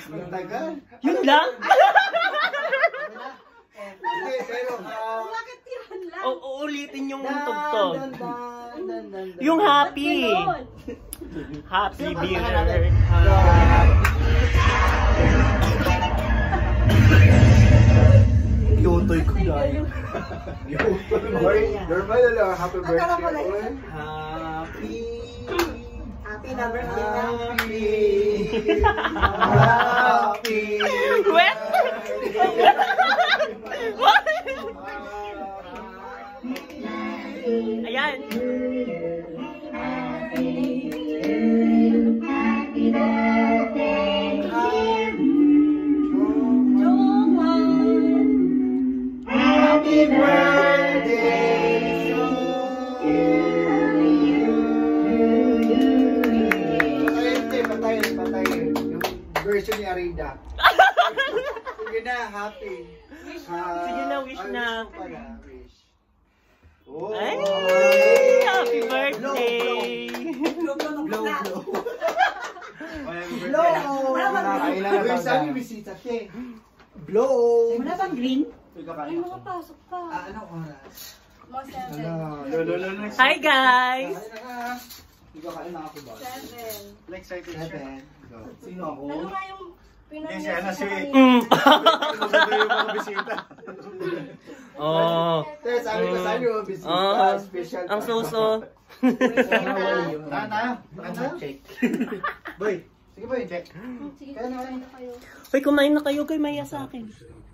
Tagal. Yun lang? Hindi, pero... Bakit yan lang? Uulitin yung tugtog. Yung happy. Happy birthday. Yotoy ko dahil. Normal na lang. Happy birthday. Happy na birthday na. Happy. Wet? Ayan. Happy birthday to you. Patayin. Yung version ni Arida. Sige na, happy. Sige na, wish na. Oh. Ay, happy birthday. Blow. Blow. Sabi bisita, te. Blow. Wala bang green? Ay, makapasok pa. Anong oras? Mga 7. Hi guys. Kain na ako ba? 7. Next cycle 7. Sino ako? Ano nga yung Hindi siya na si... Mm. yung mga bisita. Oh. Te, sabi ko sa inyo, bisita, special. Ang suso. Tayo? Check. Boy, sige boy, check. Sige, kain na kayo. Hoy, kumain na kayo kay Maya sa akin.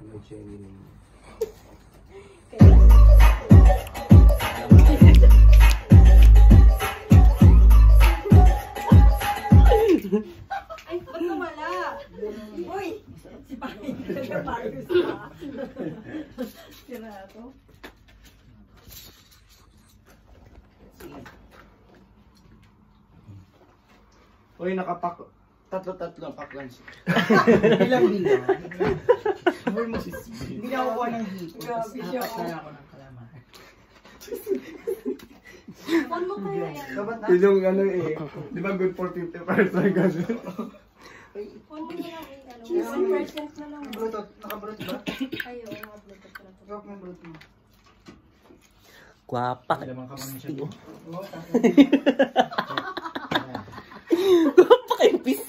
Ay, ba't nawala? Uy! Si Parin. Sira to. Uy, nakapak... Tatlo ang paklan siya. Bilang. Hindi na ako kuha ng hito. Grabe siya. Apat na ako ng kalaman. Paano mo kaya yan? Yung ano eh. Di ba good for 50% kasi? Paano mo lang yung 1% na lang. Bluetooth, naka-bluetooth ba? Ayo, naka-bluetooth na to. Drop mo yung bluetooth mo. Guwapa. Lamang ka man siya. Guwapa kayong piste.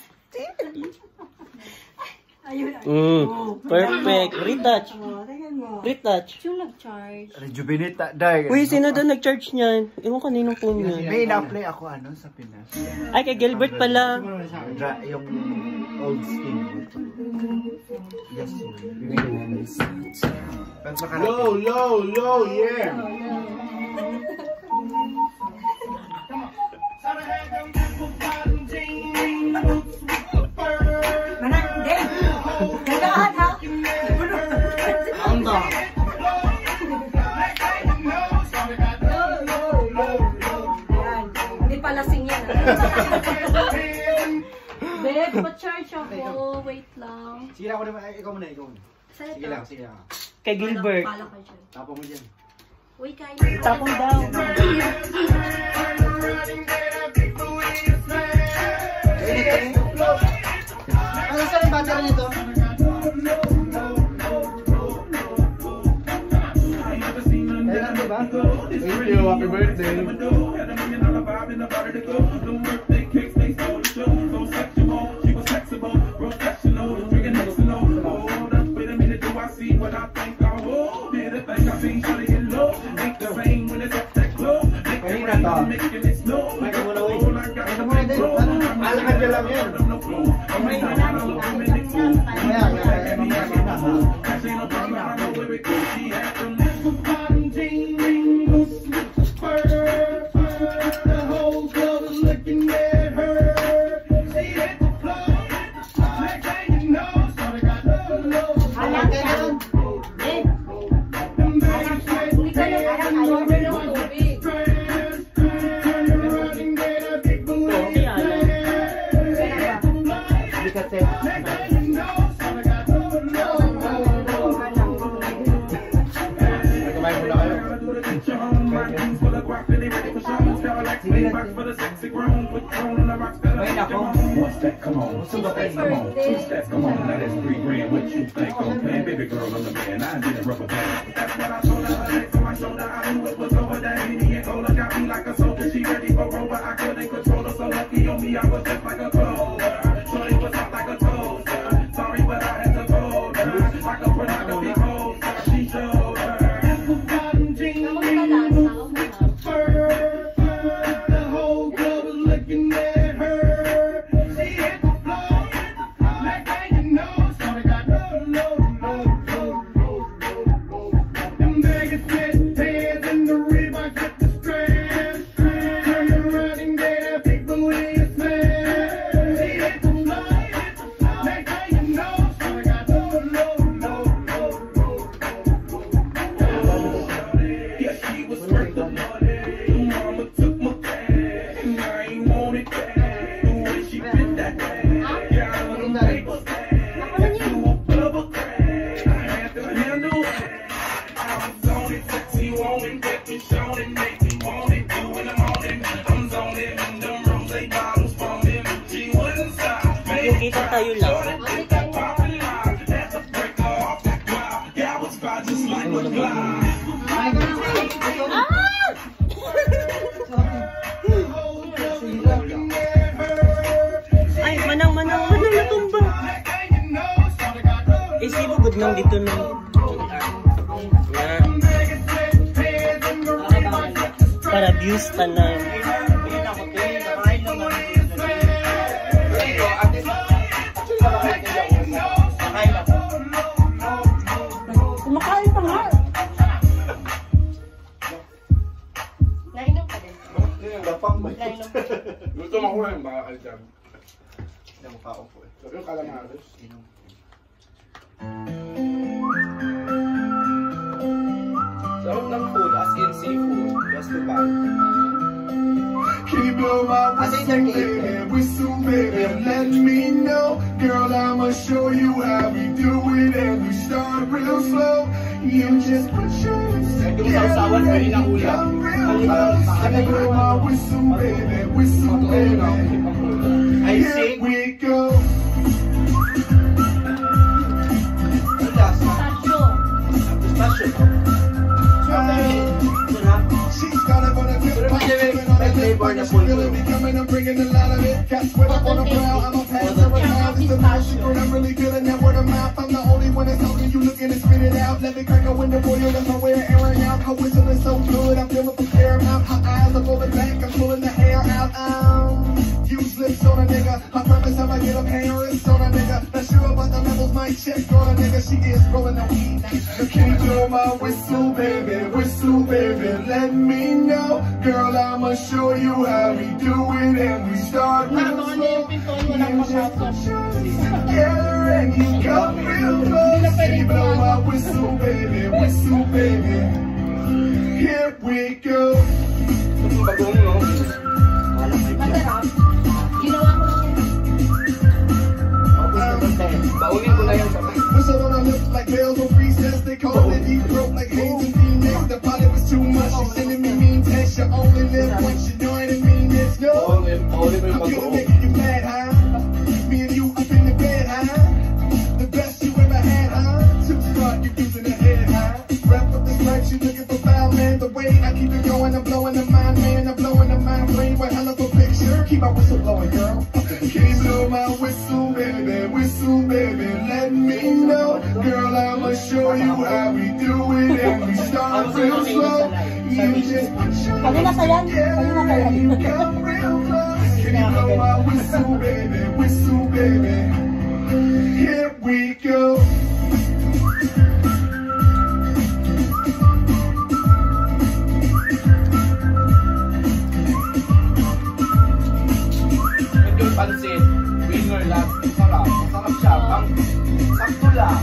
Ayun. Perfect. Retouch. Tingnan mo. Retouch. Yung nag-charge. Rejuvenate dahil. Uy, sino doon nag-charge niyan? Ewan ko kaninong phone niya. May ina-apply ako sa Pinas. Ay, kay Gilbert pala. Yung old skin. Yes. Low, yeah. Manang, gandaan ha? Anda. Yan. Hindi pala sing yan. Babe, pa-charge ako. Wait lang. Sige lang ako naman, ikaw muna. Sa'yo Sige to. lang. Kay Gilbert. Pala ka dyan. Tapos mo dyan. Uy, kaya. Tapon daw. Ano saan yung battery nito? Kailan diba? Thank you, happy birthday. Kanina to. May kamuna uwi. May kamuna din. Alakad ka lang yan. Ay, nako. One step, come on. Two steps, come on. Two steps, come on. Now that's 3 grand. What you think I'm playing? Baby girl, I'm the man. I didn't rubber band. That's what I told her. Her legs on my shoulder. I knew it was over. That Indian cola got me like a soldier. She ready for Rover. I couldn't control her. So lucky on me, I was just like a clover. Shorty was hot like a toaster. Sorry, but I had to hold her. Like a pornography poster. She showed her. The whole club was looking at her. She hit the floor. Next thing you know, shorty got low. Them Vegas fit hands in the Reebok with the strap. Turn around and get people in the sand. She hit the floor. Next thing you know, shorty got low. Yeah, she was worth the money. Mama took my cash, and I ain't want it back. The way she fit that ass, yeah, I want them papers back. Got you a bubble crack, I had to handle it. I was on it, sexy, want it, get me shown it, make me want it. 2 in the morning, I'm zoning, and them rose bottles foaming. She wouldn't stop, Kita tayo lang. popping loud, had to break her off that cloud. Yeah, I was fine just like a cloud. Ay, manang natumba. Eh, sibugod nang dito na. Para views ka na. Kumakain pa nga. Nainom ka din. Gapang ba? Nainom. Gusto mo ko yung baka dyan. Hindi mo kaon po eh. Sabi yung kalamaris. Sarap ng food, as in seafood. Just to buy. Can you blow my whistle, baby? Let me know, girl. I'ma show you how we do it, and we start real slow. You just put your lips together and you come real close. Can you blow my whistle, baby? Here we go. She's got it on a good pop, I'm bringing a lot of it. Got sweat up on the brow, I'm a pass her around. It's the most secret, I'm really good at that word of mouth. I'm the only one that's talking, you looking to spit it out. Let me crack a window for you, that's my way of airing out. Her whistle is so good, I'm feeling for paramount. Her eyes are pulling back, I'm pulling the hair out. Use lips on a nigga, I promise I'ma get a parents on a nigga. Not sure about the levels, might check on a nigga. She is rolling the weed. Can you blow my whistle, baby? Let me know, girl. I'ma show you how we do it, and we start real slow. You just put your lips together and you come real close. Can you blow my whistle, baby? Here we go. Bagong no? Masarap. Ginawa ko lang yan. Baunin ko na yan sa Whistle on her lips like bells on recess. They call it deep throat like Hayes and Phoenix. The body was too much. She's sending me mean text. You only live once. You know what I mean? It's no. I'm gonna make you mad, huh? Me and you up in the bed, huh? The best you ever had, huh? Too smart, you're using the head, huh? Rap with this life, you looking for foul, man. The way I keep it going, I'm blowing the mind, man. I'm blowing the mind brain. What hell of a picture? Keep my whistle blowing, girl. Can you blow my whistle, baby? Let me know, girl. I'ma show you how we do it, and we start real slow. You just put your lips together and you come real close. Can you blow my whistle, baby? Here we go. Pansin, winner lang, sarap siya, pang sakto lang.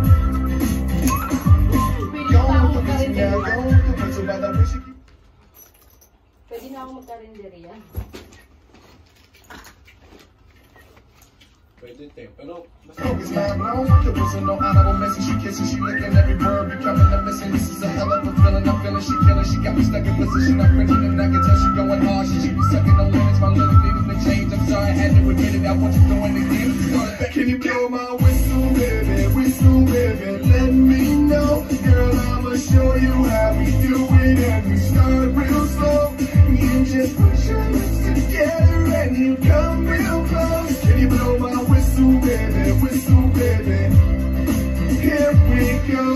Pwede na ako magkarinderya. Pwede te, pero Focus mind blown. There wasn't no honorable mention. She kissing, she licking every word, becoming a missing. This is a hell of a feeling. I'm feeling she killing. She got me stuck in position. I'm cringing and I can tell she going hard. She be sucking no limits. My little needing to change. I'm sorry, I had to admit it. I want you throwing again. Can you blow my whistle, baby? Whistle, baby. Let me know, girl. I'ma show you how we do it, and we start real slow. You just put your lips together and you come real close. Can you blow my whistle, baby? Whistle, baby. Here we go.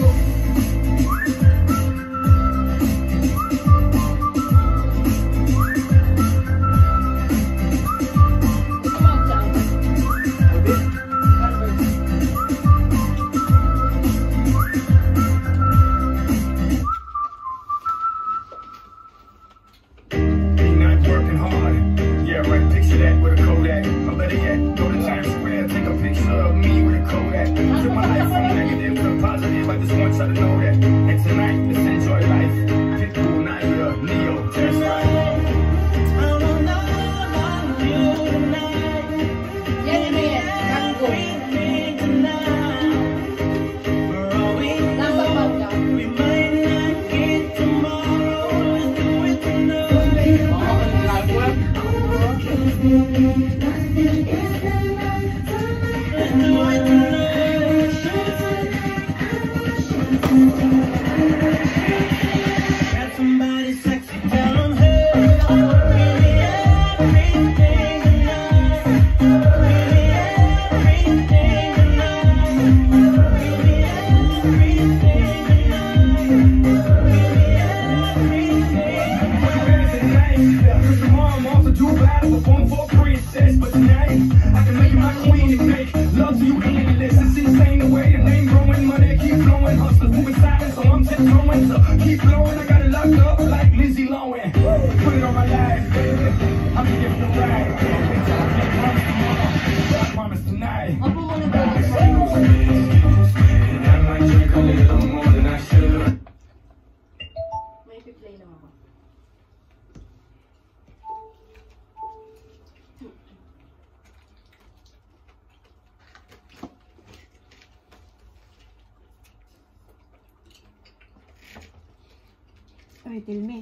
Ay, Tilme.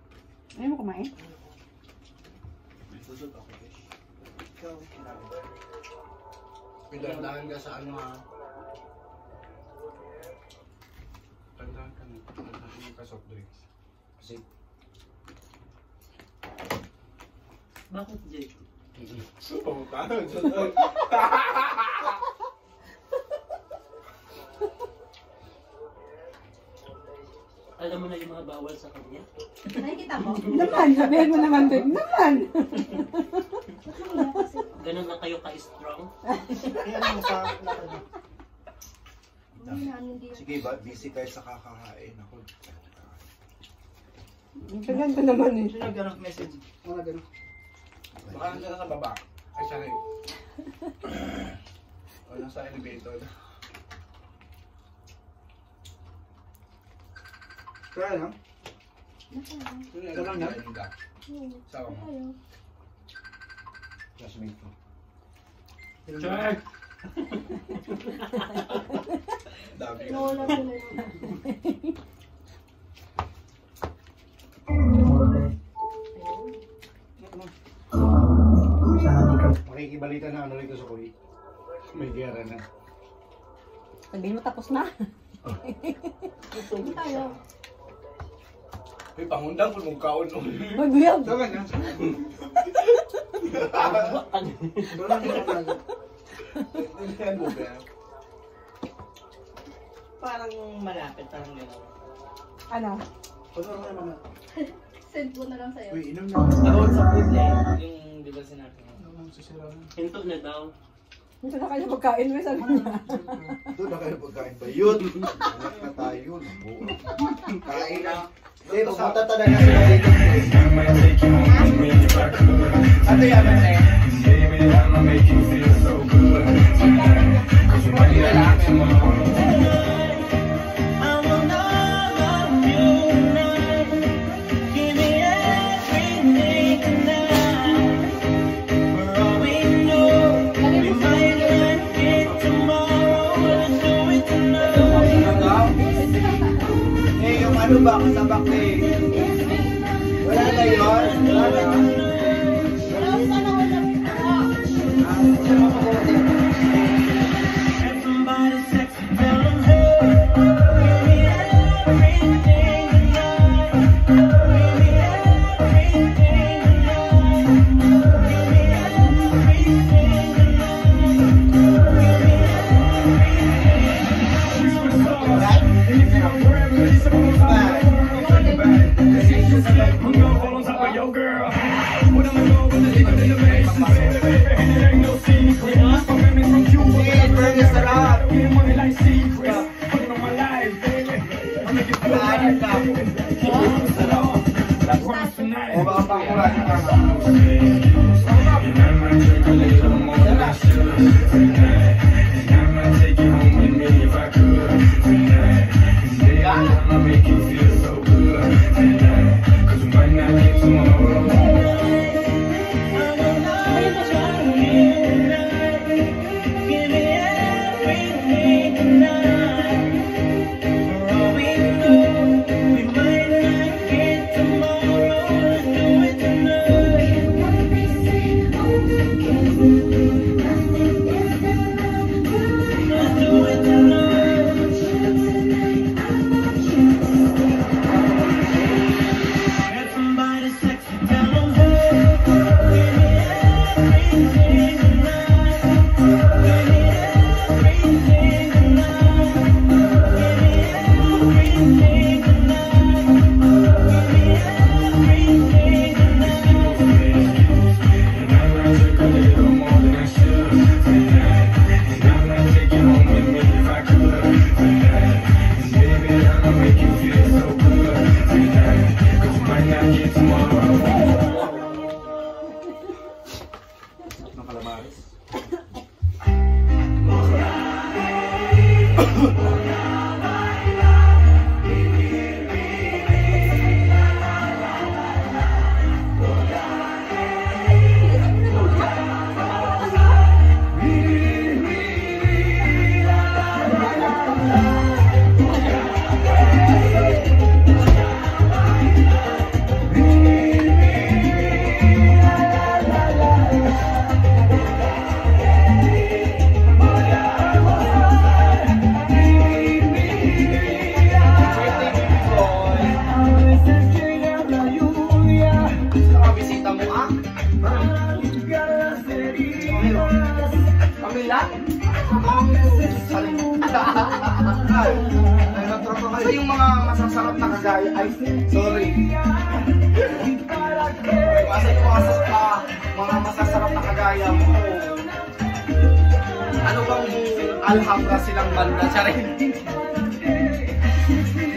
Ayaw mo kumain? susot ako guys. Ikaw, pinagdahan ka sa ano ha? Tandaan ka soft drinks. Kasi Bakit, Jay? Pamutahan. Alam mo na yung mga bawal sa kanya? Nakikita mo? Naman, sabihin mo naman din. Naman! Ganun na kayo ka-strong? Sige, busy kayo sa kakakain. Ako. Ganyan ko naman eh. Sino nag-ganong message? Wala ganong. baka nandiyan na sa baba. Ay siya ngayon. O nasa elevator. Kaya lang? Ito lang yan? Sawa mo. Classmate ko. Check! Dami ka. Nawala ko na yun. Makikibalita na ano rito sa Kuwait. May gera na. Sabihin mo tapos na. Hindi tayo. May pangundang kung mong kaon. Magbiyag. Saka na. Wala na talaga. Tindihan mo ba? Parang malapit, parang gano'n. Ano? Pagkaro ka na mama. Send ko na lang sa'yo. Uy, inom na. Ako sa food yung di ba sinabi mo? Hinto na daw. Ito na kayo pagkain mo, sabi na. Doon na kayo pagkain ba? Yun! Anak na tayo. Kain na. Hindi, pumunta talaga sila dito. Ano yan, Mate? Kasi yung mga masasarap na kagaya, ay, sorry. Kasi yung mga masasarap na kagaya mo, ano bang alhambra silang banda? Charing.